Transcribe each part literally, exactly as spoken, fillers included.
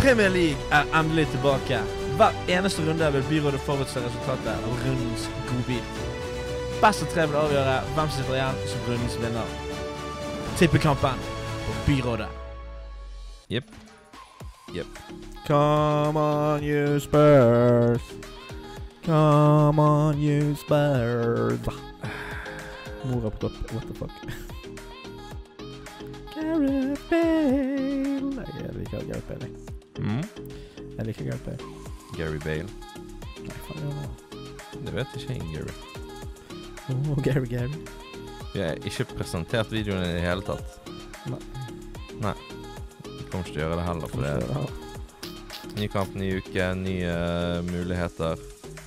Premier League er endelig tilbake. Hver eneste runde vil byrådet forutse resultatet av rundens godbit. Best av tre vil avgjøre hvem som sitter igjen som rundens vinner. Tippekampen på byrådet. Jep. Jep. Come on, you Spurs. Come on, you Spurs. Mora på topp. What the fuck? Gareth Bale. Jeg liker Gareth Bale. Mm. Jeg liker Gareth Bale. Gary Bale. Nei, faen gjør det. Det vet ikke jeg, Gary. Åh, oh, Gary, Gary. Vi har ikke presentert videoen i det hele tatt. Nei. Nei. Vi kommer ikke til å gjøre det heller, for det er ny kamp, ny uke, nye uh, muligheter.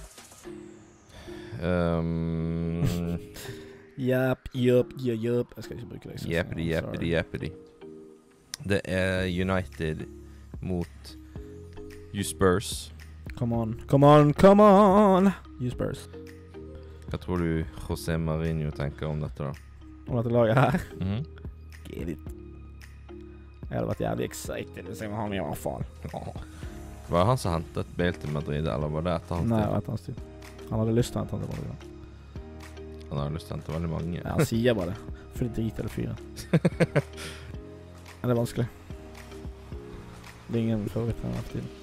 Um, Japp, japp, japp, japp. Jeg skal ikke bruke det. Jeppity, jeppity, jeppity. Det er United mot you Spurs. Come on, come on, come on! You Spurs. Hva tror du José Mourinho tenker om dette da? Om dette laget her? Mhm. Get it. Jeg hadde vært jævlig excited hvis jeg var han i hvert fall. Var det han som hentet Bale til Madrid, eller var det etter hans Nei, tid? det var etter hans tid. Han hadde lyst til å hente han til Madrid. Han har lyst til å hente veldig mange. Ja, han sier bare det. For det drit eller fyren. Men det er vanskelig. Det er ingen favoritt her for tiden.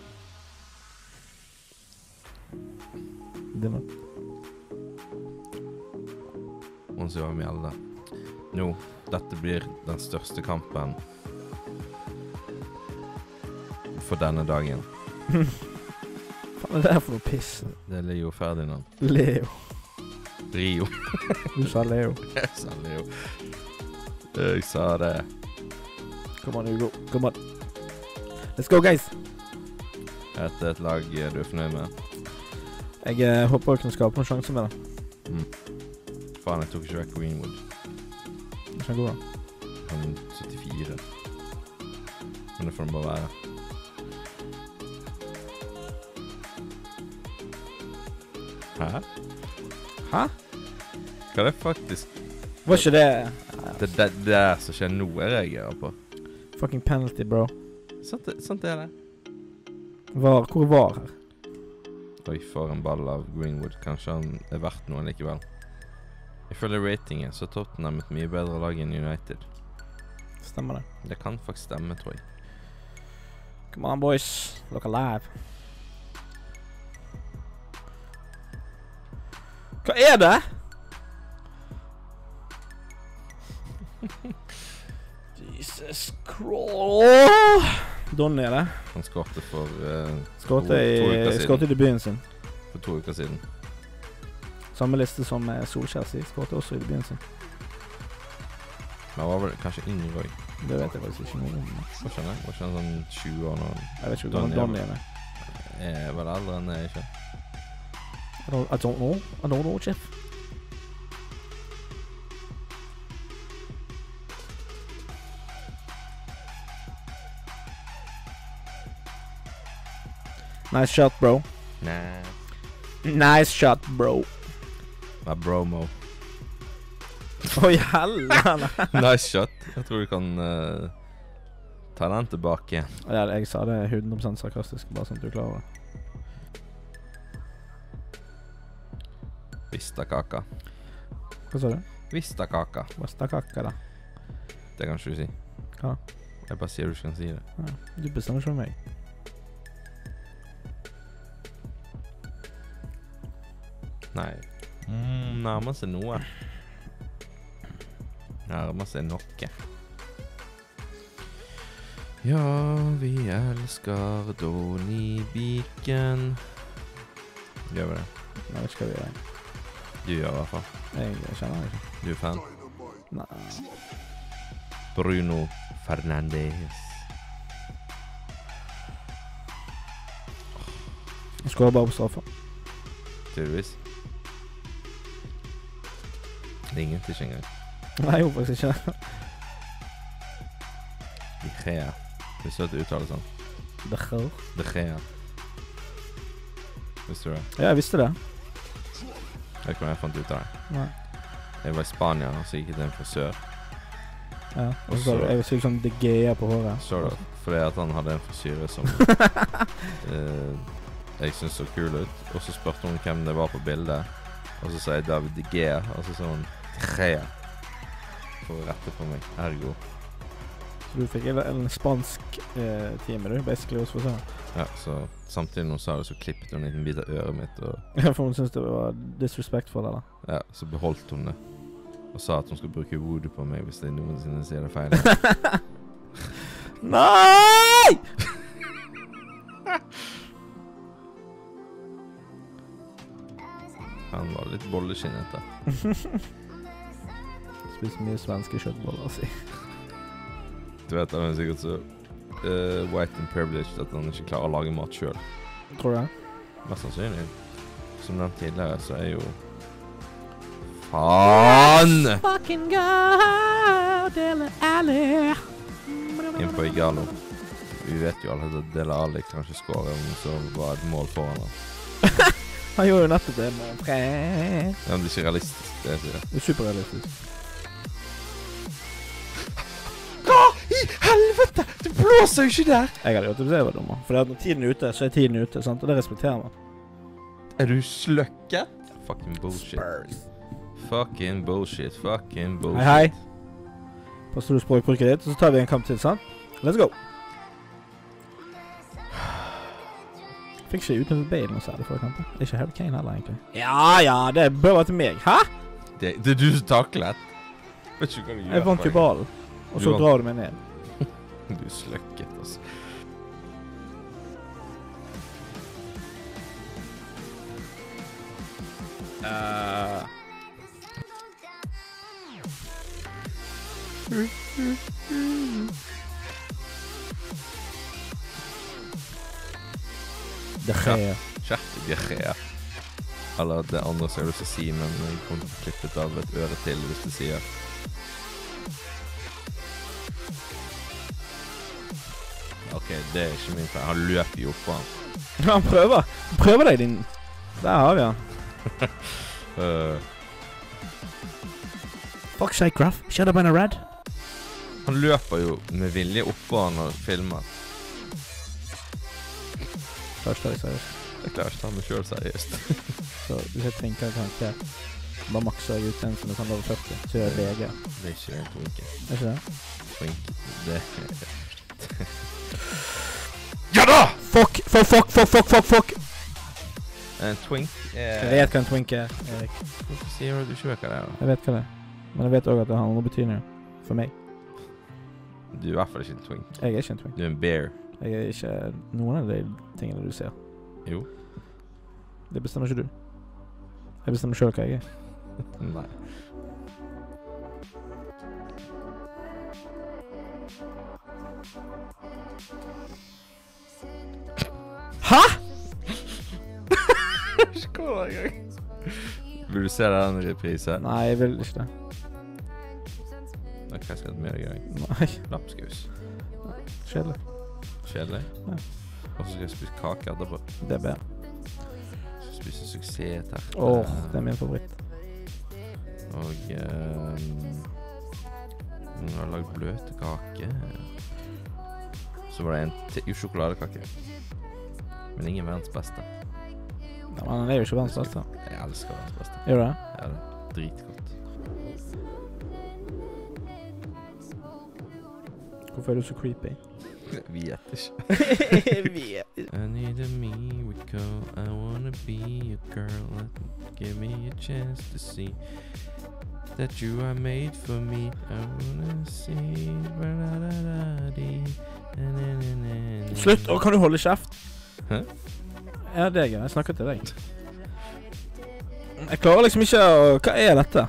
Dimmer. Hun sier Mjelde. Nå, dette blir den største kampen for denne dagen. Faen er det her for noe piss? Det er Leo Ferdinand. Leo. Rio. Du sa Leo. Jeg sa Leo. Jeg sa det. Come on, Hugo. Come on. Let's go, guys. Er det et lag du er fornøyd med? Jeg eh, håper jeg kan skape noen sjanser med det. Mm. Faen, jeg tok ikke vekk Greenwood. Det er god da. Han syttifire. Men det får den bare være. Hæ? Hæ? Hva er det faktisk? Var ikke det... Det er det, det er som skjer nå jeg reagerer på. Fucking penalty, bro. Sant, sant er det. Var, hvor var her? Oi, for en ball av Greenwood. Kanskje han er verdt noe likevel. Ifølge ratingen så er Tottenham et mye bedre lag enn United. Stemmer det. Det kan faktisk stemme, tror jeg. Come on, boys. Look alive. Hva er det? Jesus Christ. Donny er det. Han skårte for uh, Skårte i, skårte i debuten sin. For to uker siden. Samme liste som uh, Solskjær sier. Skårte også i debuten sin. Men han var vel kanskje yngre også. Det vet jeg faktisk ikke noe om. Hva skjønner jeg? Var ikke han sånn tjue år nå? Jeg vet ikke hvor gammel Donny er med. Er vel eldre enn jeg ikke? I don't, I don't know. I don't know, Jeff. Nice shot, bro. Nei. Nice shot, bro. Det er bromo. Oi, helvete. Nice shot. Jeg tror du kan uh, ta den tilbake igjen. Ja, jeg sa det hundre prosent sarkastisk, bare sånn at du klarer det. Vista kaka. Hva sa du? Vista kaka. Vista kaka, da. Det kan ikke du si. Hva? Jeg bare sier du ikke kan si det. Ja, du bestemmer ikke om meg. Nei. Mm, nærmer seg noe. Nærmer seg noe. Ja, vi elsker Donny Beacon. Gjør vi det? Nei, det skal vi gjøre. Du gjør i hvert fall. Jeg kjenner det ikke. Du er fan? Nei. Bruno Fernandes. Jeg skårer bare på straffa. Tydeligvis. Det er ingenting ikke engang. Nei, jeg håper faktisk ikke. De Gea. Hvis du hørte uttale sånn. Det er De Gea. Visste du det? Ja, jeg visste det. Jeg vet ikke om jeg fant ut av det. Nei. Jeg var i Spania, og så gikk jeg til en frisør. Ja, og så så- jeg vil si sånn De Gea på håret. Så da, fordi at han hadde en frisyre som eh, jeg synes så kul ut. Og så spurte hun hvem det var på bildet. Og så sa jeg David De Gea, og så sa hun Gea. For å rette på meg. Ergo. Så du fikk en, en spansk eh, time, du, basically, hos frisøren. Ja, så samtidig når hun sa det, så klippet hun en liten bit av øret mitt. Og Ja, for hun synes det var disrespectful, eller? ja, så beholdt hun det. Og sa at hun skulle bruke voodoo på meg hvis det noensinne sier det feil. Nei! Han var litt bolleskinnete. Spiser mye svenske kjøttboller, si. Du vet, han er sikkert så uh, white and privileged at han ikke klarer å lage mat selv. Tror du det? Mest sannsynlig. Som nevnt tidligere, så er jo faen Fucking god, Dele Alli. inn på Igalo. Vi vet jo alle at Dele Alli kan ikke skåre om så var et mål foran han. Han gjorde jo nettopp det med tre. Ja, men det er ikke realistisk, det jeg sier. Det er superrealistisk. Hva i helvete? Det blåser jo ikke der! Jeg hadde gjort det, det var dummer. For når tiden er ute, så er tiden ute, sant? Og det respekterer man. Er du sløkket? Fucking bullshit. Fucking bullshit. Fucking bullshit. Hei, hei. Passer du språkbruket ditt, og så tar vi en kamp til, sant? Let's go! Fikk ikke utenfor Bale noe særlig for kampen. Ikke Harry Kane heller, egentlig. Ja, ja, det bør være til meg. Hæ? Det, det er du som taklet. Vet ikke hva du gjør. Jeg vant jo ballen. Og så Du vant. drar du meg ned. Du er sløkket, altså. Uh. Det skjer. Kjert i Gea. Eller det andre som jeg har lyst til å si, men jeg kommer til å klippet av et øre til hvis du sier. Ok, det er ikke min feil. Han løper jo opp på han. Ja, han prøver. Han prøver deg, din... Der har vi han. Uh, Fuck sake, Gruff. Shut up and a red. han løper jo med vilje opp på han og filmer. Først er det seriøst. Jeg klarer ikke å ta meg selv seriøst. Så hvis jeg tvinker en karakter, bare makser jeg ut en som er sånn over førti, så gjør jeg V G. Det er ikke en twinkie. Er ikke det? Twink. Det Ja da! Fuck, fuck, fuck, fuck, fuck, fuck, fuck! En twink er... Jeg vet hva en twink er, Erik. Hvorfor sier du at du ikke vet hva det er? Jeg vet hva det er. Men jeg vet også at det har noe betydning for meg. Du er i hvert fall ikke en twink. Jeg er ikke en twink. Du er en bear. Jeg er ikke noen av de tingene du ser. Jo. Det bestemmer ikke du. Jeg bestemmer selv hva jeg er. Nei. Hæ?! Skål en gang. Vil du se den reprise? Nei, jeg vil ikke det. Ok, jeg skal ha med deg i dag. Nei, Lapskaus. kjedelig. Kjedelig. Ja. Og så skal jeg spise kake etterpå. Det er bedre. Jeg skal spise suksess her. Åh, det er min favoritt. Og um, jeg har lagd bløte kake. Så var det en til sjokoladekake. Men ingen verdens beste. Ja, men han er jo ikke verdens beste. Jeg elsker verdens beste. Gjør du det? Ja, det er dritgodt. Hvorfor er du så creepy? Jeg vet ikke. Jeg vet ikke. I need a me with girl. I wanna be a girl. Let give me a chance to see that you are made for me. I wanna see. Slutt! Å, kan du holde kjeft? Hæ? Ja, det er gøy. Jeg snakker til deg. Jeg klarer liksom ikke å... Hva er dette?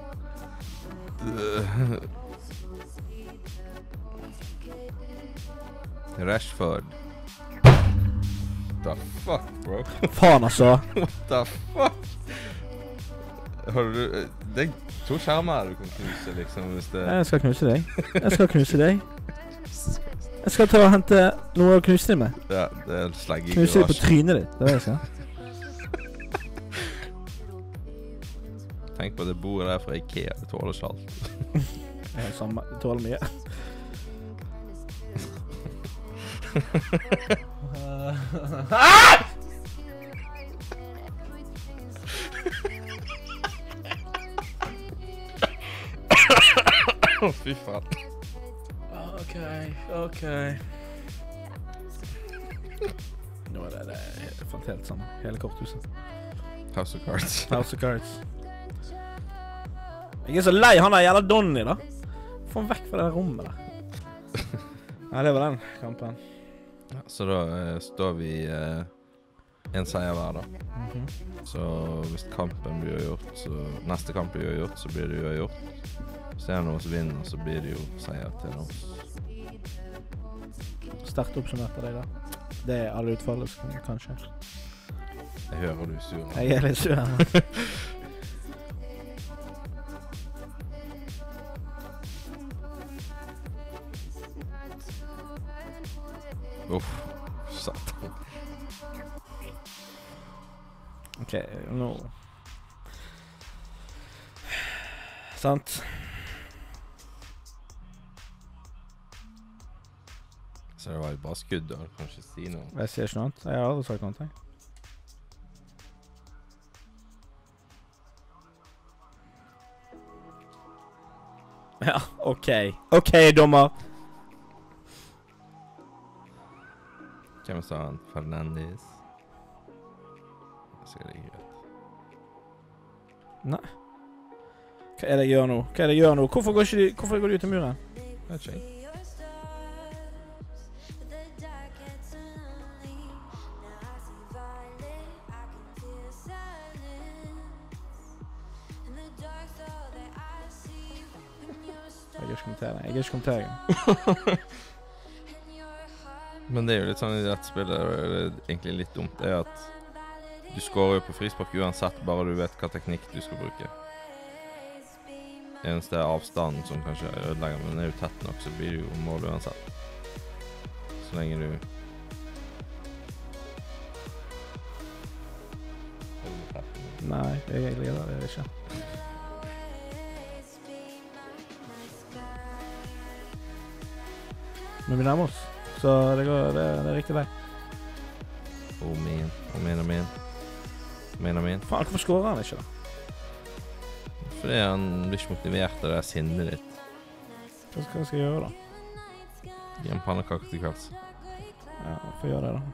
Rashford. The fuck, bro? Faen, altså. What the fuck? Har du... Det er to skjermer du kan knuse, liksom, hvis det... Jeg skal knuse deg. Jeg skal knuse deg. Jeg skal ta og hente noe å knuse deg med. Ja, det er slegg i Knuse deg på garasjen. trynet ditt. Det er det jeg skal. Tenk på det bordet der fra Ikea, det tåler ikke alt. Det er samme. Det tåler mye. Å, fy faen. Ok, ok. Nå er det, det er fant helt sammen. Hele korthuset. House of Cards. House of Cards. Jeg er så lei han der jævla Donny da. Få han vekk fra det rommet der. Nei, det var den kampen. Ja, så da eh, står vi eh, en seier hver da. Mhm. Så hvis kampen blir gjort, så neste kamp blir gjort, så blir det jo gjort. Hvis det er noen som vinner, så blir det jo seier til oss. Sterkt oppsummert av deg da. Det er alle utfallet som kan skje. Jeg hører du er sur. Jeg er litt sur her. Uff, satan. Ok, nå... Sant? Så det var jo bare skudd, da. Du kan ikke si noe. Jeg sier ikke noe annet. Jeg har aldri sagt noe. Ja, ok. Ok, dommer. Hvem sa han? Fernandes? Jeg sier det ikke greit. Nei. Hva er det jeg gjør nå? Hva er det jeg gjør nå? Hvorfor går, ikke de, hvorfor går de ut til muren? Jeg vet ikke. Jeg gir ikke kommentere. Jeg gir ikke kommentere. Men det er jo litt sånn i dette spillet, det er egentlig litt dumt, det er at du skårer jo på frispark uansett, bare du vet hva teknikk du skal bruke. Eneste er avstanden som kanskje ødelegger, men den er jo tett nok, så blir det jo mål uansett. Så lenge du... Nei, jeg gleder det ikke. Men vi nærmer oss, så det, går, det, det er riktig vei. Oh man, oh man, oh man. Man, oh man. Faen, hvorfor skårer han ikke da? Fordi han blir ikke motivert av det sinnet ditt. Hva skal jeg gjøre da? Gi en pannekake til kvelds. Ja, får gjøre det da.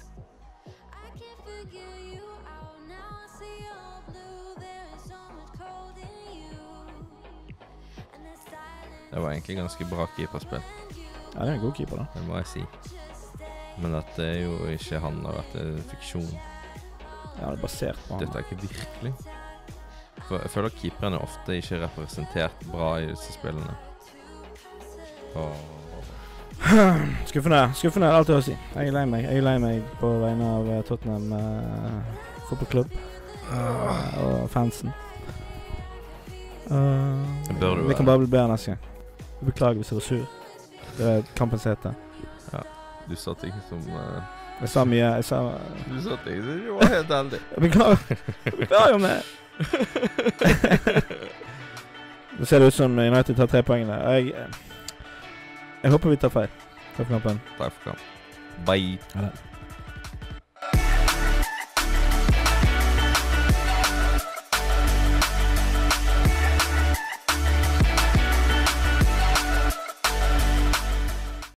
Det var egentlig ganske bra keeperspill. Ja, det er en god keeper da. Det må jeg si. Men dette er jo ikke han, og dette er fiksjon. Ja, det er basert på han. Dette er ikke virkelig. For jeg føler at keeperne ofte ikke er representert bra i disse spillene. Og... Skuffende, skuffende er alt jeg har å si. Jeg er lei meg, jeg er lei meg på vegne av Tottenham uh, fotballklubb uh, og fansen. Uh, Bør du vi kan bare bli bedre neste gang. Beklager hvis jeg var sur. Det er kampens hete. Ja, du sa ting som... Uh, jeg sa mye, jeg sa... Du sa ting som du var helt heldig. Jeg beklager, jeg beklager om det. Det ser det ut som United tar tre poengene. Jeg, jeg håper vi tar feil. Takk for kampen. Takk for kampen. Bye. Ha det.